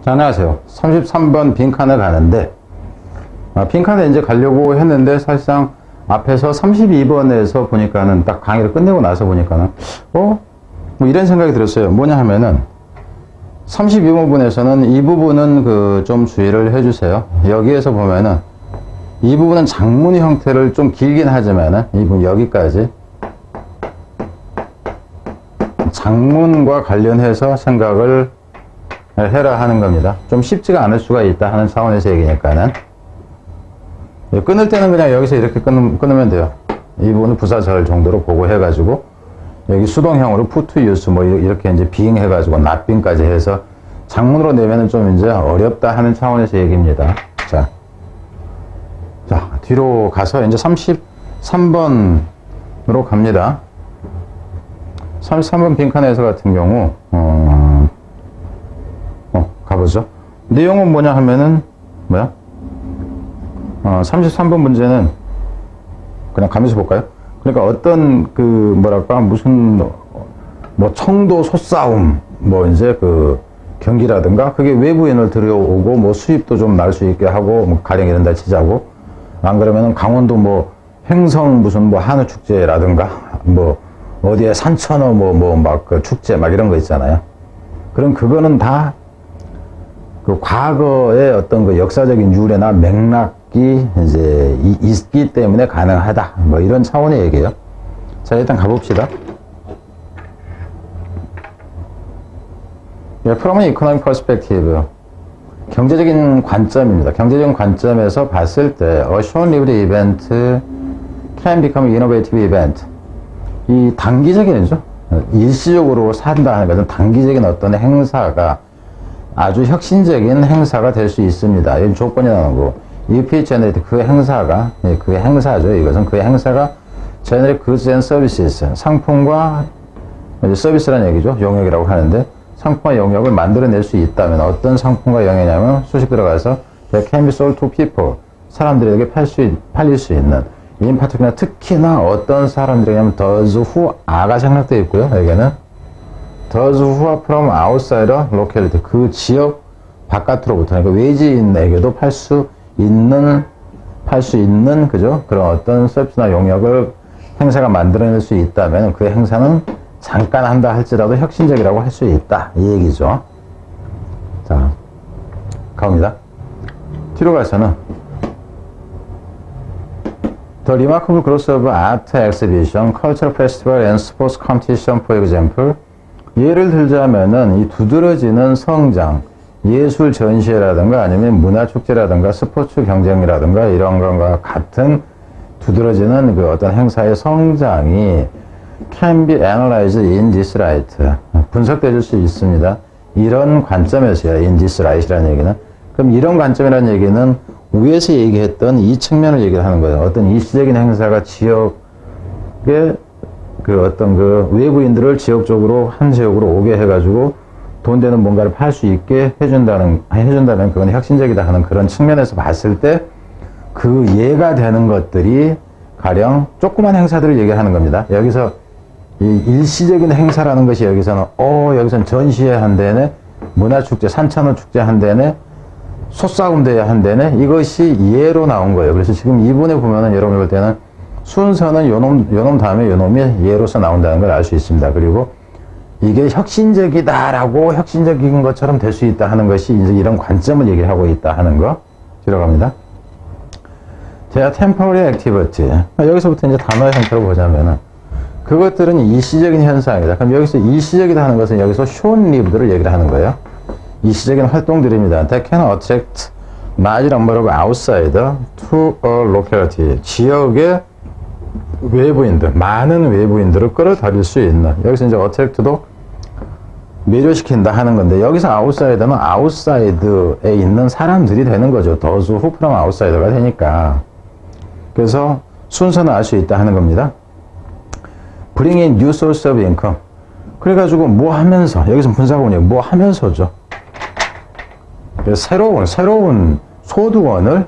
자, 안녕하세요. 33번 빈칸에 가는데, 빈칸에 이제 가려고 했는데, 사실상 앞에서 32번에서 보니까는 딱 강의를 끝내고 나서 보니까는, 뭐 이런 생각이 들었어요. 뭐냐 하면은, 32번 부분에서는 이 부분은 좀 주의를 해주세요. 여기에서 보면은, 이 부분은 장문 형태를 좀 길긴 하지만은, 이 부분 여기까지, 장문과 관련해서 생각을 해라 하는 겁니다. 좀 쉽지가 않을 수가 있다 하는 차원에서 얘기니까는. 끊을 때는 그냥 여기서 이렇게 끊으면 돼요. 이 부분은 부사절 정도로 보고 해가지고, 여기 수동형으로 put use 뭐 이렇게 이제 being 해가지고 not being까지 해서 장문으로 내면은 좀 이제 어렵다 하는 차원에서 얘기입니다. 자, 뒤로 가서 이제 33번으로 갑니다. 33번 빈칸에서 같은 경우, 가보죠. 내용은 뭐냐 하면은, 33번 문제는, 그냥 가면서 볼까요? 그러니까 어떤, 무슨, 청도 소싸움, 이제 경기라든가, 그게 외부인을 들여오고, 수입도 좀 날 수 있게 하고, 가령 이런 데 치자고, 안 그러면은 강원도 횡성 무슨 한우 축제라든가, 어디에 산천어 축제 이런 거 있잖아요. 그럼 그거는 다 과거의 어떤 역사적인 유래나 맥락이 이제 있기 때문에 가능하다. 이런 차원의 얘기예요. 자, 일단 가봅시다. From an economic perspective. 경제적인 관점입니다. 경제적인 관점에서 봤을 때 a short-lived event can become an innovative event. 이 단기적인이죠. 일시적으로 산다 하는 것은 단기적인 어떤 행사가 아주 혁신적인 행사가 될 수 있습니다. 이 조건이 나오는 거고. if it generate 그 행사가, 그 행사죠. 이것은 그 행사가 generate goods and services. 상품과 서비스라는 얘기죠. 용역이라고 하는데 상품과 용역을 만들어낼 수 있다면 어떤 상품과 용역이냐면 수식 들어가서 that can be sold to people. 사람들에게 팔릴 수 있는 in particular 특히나 어떤 사람들이냐면 those who are가 생략되어 있고요. 여기는 those who are from outside a locality 그 지역 바깥으로부터 그러니까 외지인에게도 팔 수 있는 그죠? 그런 어떤 서비스나 용역을 행사가 만들어낼 수 있다면 그 행사는 잠깐 한다 할지라도 혁신적이라고 할 수 있다 이 얘기죠. 자, 가봅니다. 뒤로 가서는 The remarkable growth of art exhibition, cultural festival and sports competition, for example. 예를 들자면은 이 두드러지는 성장, 예술 전시회라든가 아니면 문화 축제라든가 스포츠 경쟁이라든가 이런 것과 같은 두드러지는 어떤 행사의 성장이 can be analyzed in this light. 분석되어질 수 있습니다. 이런 관점에서요. in this light이라는 얘기는. 그럼 이런 관점이라는 얘기는 위에서 얘기했던 이 측면을 얘기를 하는 거예요. 어떤 일시적인 행사가 지역의 외부인들을 지역적으로 한 지역으로 오게 해가지고 돈 되는 뭔가를 팔 수 있게 해준다면 그건 혁신적이다 하는 그런 측면에서 봤을 때 그 예가 되는 것들이 가령 조그만 행사들을 얘기하는 겁니다. 여기서 이 일시적인 행사라는 것이 여기서는 여기서는 전시회 한 대네, 문화축제, 산천어 축제 한 대네, 소싸움 대회 한 대네, 이것이 예로 나온 거예요. 그래서 지금 이분에 보면은 여러분이 볼 때는 순서는 요놈 다음에 요놈이 예로서 나온다는 걸 알 수 있습니다. 그리고 이게 혁신적이다라고 혁신적인 것처럼 될 수 있다 하는 것이 이제 이런 관점을 얘기하고 있다 하는 거 들어갑니다. 제가 temporary activity. 여기서부터 이제 단어의 형태로 보자면은 그것들은 일시적인 현상이다. 그럼 여기서 일시적이다 하는 것은 여기서 short-lived를 얘기를 하는 거예요. 일시적인 활동들입니다. That can attract large number of outsider to a locality. 지역의 외부인들, 많은 외부인들을 끌어들일 수 있는. 여기서 이제 attract도 매료시킨다 하는 건데 여기서 outsider는 outside에 있는 사람들이 되는 거죠. those who from outsider가 되니까. 그래서 순서는 알 수 있다 하는 겁니다. Bring in new source of income. 그래가지고 뭐 하면서 여기서 분사가 뭐냐 뭐 하면서죠. 새로운 소득원을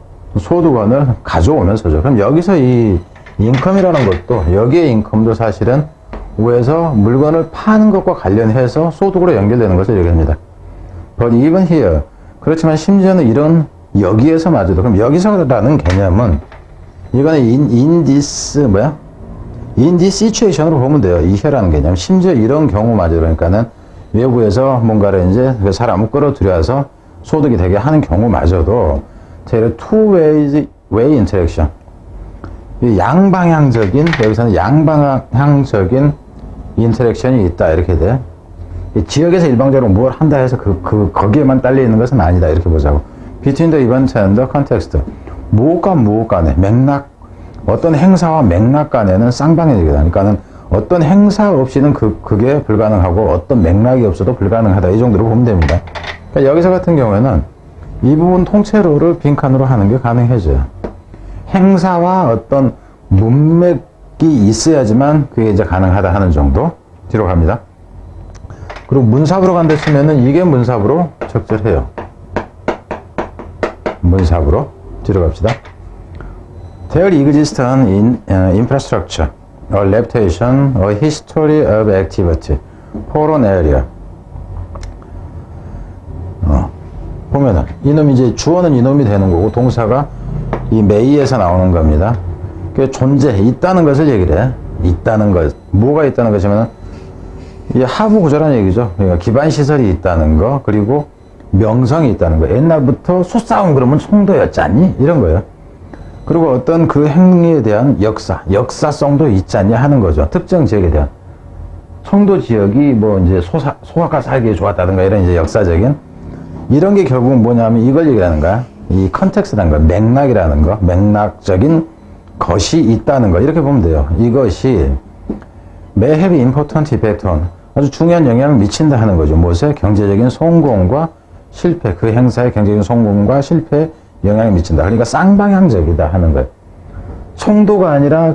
가져오면서죠. 그럼 여기서 이 인컴이라는 것도 여기에 인컴도 사실은 위에서 물건을 파는 것과 관련해서 소득으로 연결되는 것을 얘기합니다. But even here. 그렇지만 심지어는 이런 여기에서마저도. 그럼 여기서라는 개념은 이거는 in this in this situation으로 보면 돼요. 이 here라는 개념. 심지어 이런 경우마저 그러니까는 외부에서 뭔가를 이제 그 사람을 끌어들여서 소득이 되게 하는 경우마저도 제일 two-way interaction. 이 양방향적인, 여기서는 양방향적인 인터랙션이 있다. 이렇게 돼. 이 지역에서 일방적으로 뭘 한다 해서 거기에만 딸려 있는 것은 아니다. 이렇게 보자고. Between the event and the context. 무엇과 무엇 간에, 맥락, 어떤 행사와 맥락 간에는 쌍방향이다. 그러니까는 어떤 행사 없이는 그게 불가능하고 어떤 맥락이 없어도 불가능하다. 이 정도로 보면 됩니다. 그러니까 여기서 같은 경우에는 이 부분 통째로를 빈칸으로 하는 게 가능해져요. 행사와 어떤 문맥이 있어야지만 그게 이제 가능하다 하는 정도. 뒤로 갑니다. 그리고 문sab으로 간다 치면은 이게 문sab으로 적절해요. 문sab으로. 뒤로 갑시다. There exists an infrastructure, a reputation, a history of activity for an area. 보면은 이놈이 이제 주어는 이놈이 되는 거고 동사가 이 may에서 나오는 겁니다. 그 존재, 있다는 것을 얘기를 해. 있다는 것. 뭐가 있다는 것이면 이 하부 구조라는 얘기죠. 그러니까 기반 시설이 있다는 거, 그리고 명성이 있다는 거. 옛날부터 수싸움 그러면 청도였지 않니? 이런 거예요. 그리고 어떤 그 행위에 대한 역사성도 있지 않냐 하는 거죠. 특정 지역에 대한. 청도 지역이 뭐 이제 소아가 살기에 좋았다든가 이런 이제 역사적인 이런 게 결국은 뭐냐면 이걸 얘기하는 거야. 이 컨텍스트라는 거, 맥락이라는 거, 맥락적인 것이 있다는 거. 이렇게 보면 돼요. 이것이 may have important effect on, 아주 중요한 영향을 미친다 하는 거죠. 무엇에? 경제적인 성공과 실패, 그 행사의 경제적인 성공과 실패에 영향을 미친다. 그러니까 쌍방향적이다 하는 거예요. 청도가 아니라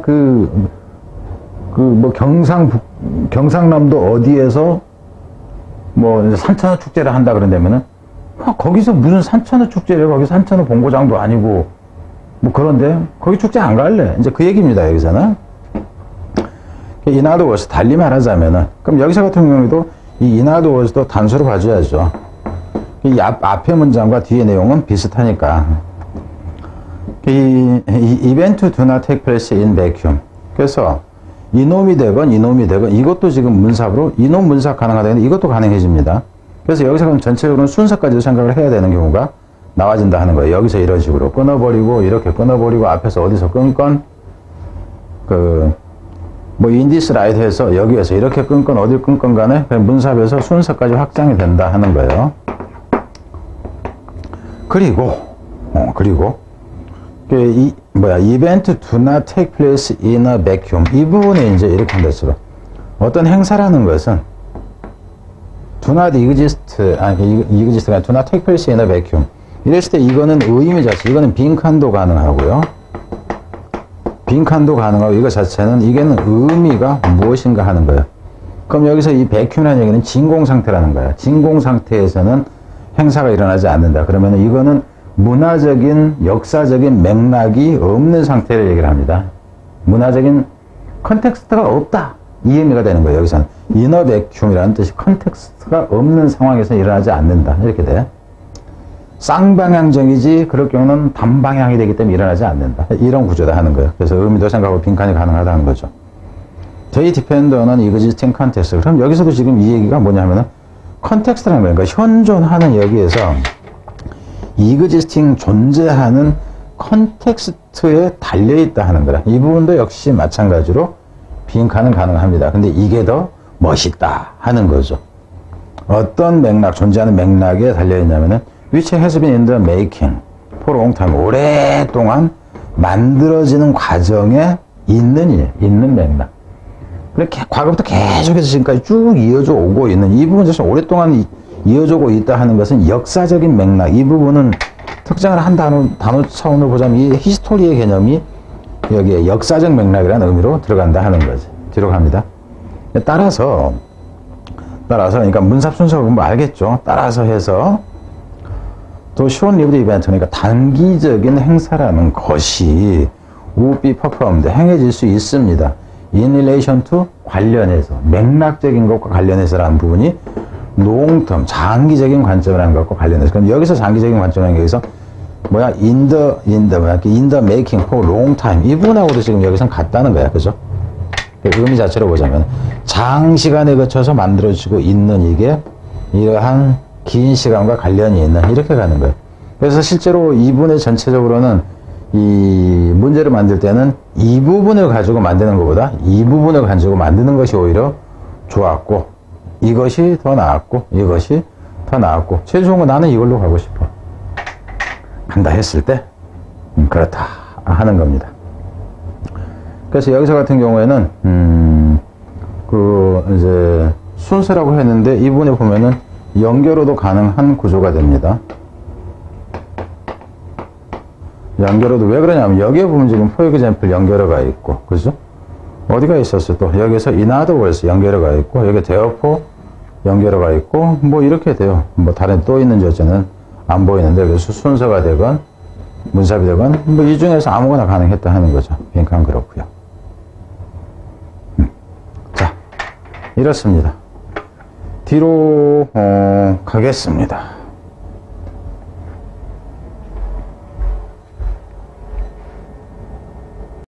뭐 경상남도 어디에서 뭐 산천어 축제를 한다 그런다면은 거기서 무슨 산천어 축제를, 거기 산천어 본고장도 아니고 뭐 그런데 거기 축제 안 갈래. 이제 그 얘기입니다. 여기서는. in other words, 달리 말하자면은, 그럼 여기서 같은 경우에도 이 in other words도 단수로 봐줘야죠. 이 앞의 문장과 뒤의 내용은 비슷하니까. 이 event do not take place in vacuum. 그래서 이놈이 되건 이것도 지금 문sab으로 이놈 문sab 가능하다는데 이것도 가능해집니다. 그래서 여기서 그럼 전체적으로 순서까지도 생각을 해야 되는 경우가 나와진다 하는 거예요. 여기서 이런 식으로 끊어버리고 이렇게 끊어버리고 앞에서 어디서 끊건 뭐 인디스 라이트 해서 여기에서 이렇게 끊건 어딜 끊건 간에 그냥 문sab에서 순서까지 확장이 된다 하는 거예요. 그리고 event do not take place in a vacuum. 이 부분에 이제 이렇게 한다 했어요. 어떤 행사라는 것은 do not exist가 do not take place in a vacuum. 이랬을 때 이거는 의미 자체, 이거는 빈칸도 가능하고요. 빈칸도 가능하고 이거 자체는 이게는 의미가 무엇인가 하는 거예요. 그럼 여기서 이 vacuum이라는 얘기는 진공 상태라는 거야. 진공 상태에서는 행사가 일어나지 않는다. 그러면 이거는 문화적인, 역사적인 맥락이 없는 상태를 얘기를 합니다. 문화적인 컨텍스트가 없다. 이 의미가 되는 거예요. 여기서는 inner vacuum이라는 뜻이 컨텍스트가 없는 상황에서 일어나지 않는다. 이렇게 돼. 쌍방향적이지 그럴 경우는 단방향이 되기 때문에 일어나지 않는다. 이런 구조다 하는 거예요. 그래서 의미도 생각하고 빈칸이 가능하다는 거죠. They depend on existing context. 그럼 여기서도 지금 이 얘기가 뭐냐면은 컨텍스트라는 거예요. 그러니까 현존하는 여기에서 existing 존재하는 컨텍스트에 달려있다 하는 거라. 이 부분도 역시 마찬가지로 빈칸은 가능합니다. 근데 이게 더 멋있다 하는 거죠. 어떤 맥락, 존재하는 맥락에 달려있냐면은 which has been in the making for a long time. 오랫동안 만들어지는 과정에 있는 맥락. 그렇게 과거부터 계속해서 지금까지 쭉 이어져 오고 있는 이 부분 자체가 오랫동안 이어져 오고 있다 하는 것은 역사적인 맥락. 이 부분은 특정을 한 단어 차원으로 보자면 이 히스토리의 개념이 여기에 역사적 맥락이라는 의미로 들어간다 하는 거지. 뒤로 갑니다. 따라서 그러니까 문삽 순서를 보면 알겠죠. 따라서 해서 또 short-lived event, 그러니까 단기적인 행사라는 것이 would be performed, 행해질 수 있습니다. in relation to, 관련해서, 맥락적인 것과 관련해서라는 부분이 롱텀, 장기적인 관점이라는 것과 관련해서. 그럼 여기서 장기적인 관점이라는 게 여기서 뭐야? in the making for long time. 이 부분하고도 지금 여기서 같다는 거야. 그죠? 의미 자체로 보자면, 장시간에 거쳐서 만들어지고 있는 이게 이러한 긴 시간과 관련이 있는, 이렇게 가는 거예요. 그래서 실제로 이분의 전체적으로는 이 문제를 만들 때는 이 부분을 가지고 만드는 것보다 이 부분을 가지고 만드는 것이 오히려 좋았고, 이것이 더 나았고, 이것이 더 나았고, 제일 좋은 건 나는 이걸로 가고 싶어. 간다 했을 때, 그렇다 하는 겁니다. 그래서 여기서 같은 경우에는, 이제, 순서라고 했는데, 이 부분에 보면은 연결호도 가능한 구조가 됩니다. 연결호도 왜 그러냐면, 여기에 보면 지금 for example 연결어가 있고, 그죠? 어디가 있었어? 또, 여기서 in other words 연결어가 있고, 여기 therefore 연결어가 있고, 뭐 이렇게 돼요. 뭐 다른 또 있는지 어쩌는 안 보이는데, 그래서 순서가 되건, 문sab이 되건, 뭐 이 중에서 아무거나 가능했다 하는 거죠. 빈칸 그렇고요. 자, 이렇습니다. 뒤로 가겠습니다.